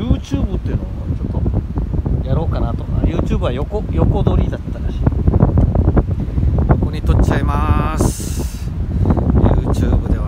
YouTube っていうのをちょっとやろうかなと。YouTube は横撮りだったらしい。 ここに撮っちゃいます。 YouTube では